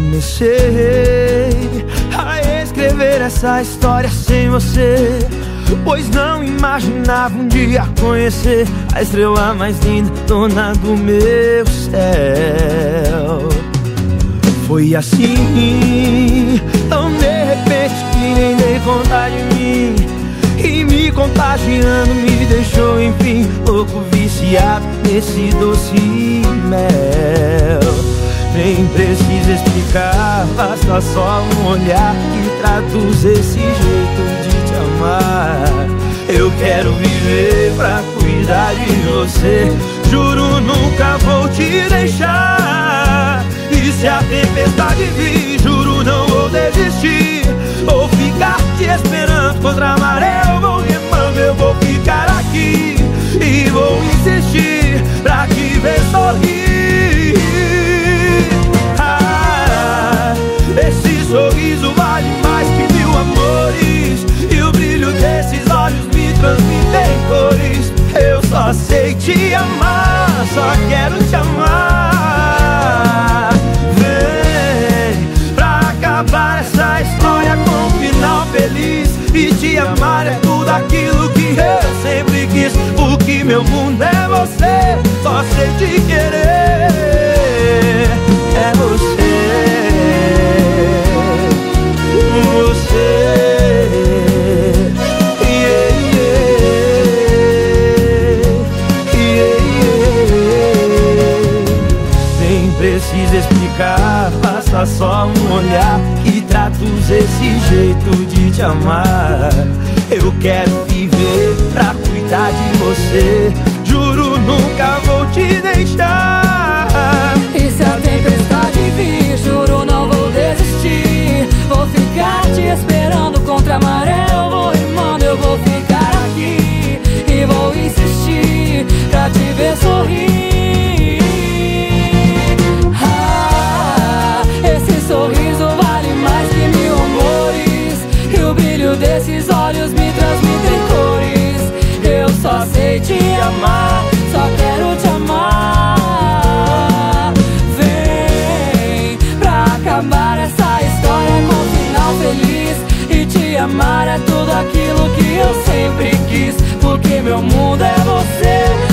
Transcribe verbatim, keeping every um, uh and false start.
comecei a escrever essa história sem você, pois não imaginava um dia conhecer a estrela mais linda, dona do meu céu. Foi assim, tão de repente que nem dei conta de mim, e me contagiando me deixou enfim louco, viciado nesse doce mel. Nem precisa explicar, basta só um olhar que traduz esse jeito de te amar. Eu quero viver pra cuidar de você, juro nunca vou te deixar. E se a tempestade vir, juro não vou desistir. Vou ficar te esperando contra a maré, eu vou remando, eu vou ficar aqui e vou insistir pra te ver sorrir. Ah, esse sorriso vale mais que mil amores, e o brilho desses olhos me transmitem cores. Eu só sei te amar, só quero te amar. Vem pra acabar essa história com um final feliz, e te amar é tudo aquilo que eu sempre quis. Porque meu mundo é você, só sei te querer. É você, você. Yeah, yeah, yeah. Nem precisa explicar, basta só um olhar que traduz esse jeito de te amar. Eu quero viver pra cuidar de você, juro nunca vou te deixar. E se a tempestade vir, juro não vou desistir. Vou ficar te esperando contra a maré, eu vou rimando, eu vou ficar aqui e vou insistir pra te ver sorrir. Ah, esse sorriso vale mais que mil amores, e o brilho desses olhos me transmitem cores. Eu só sei te amar, só quero te amar. Vem pra acabar essa história com um final feliz, e te amar é tudo aquilo que eu sempre quis. Porque meu mundo é você,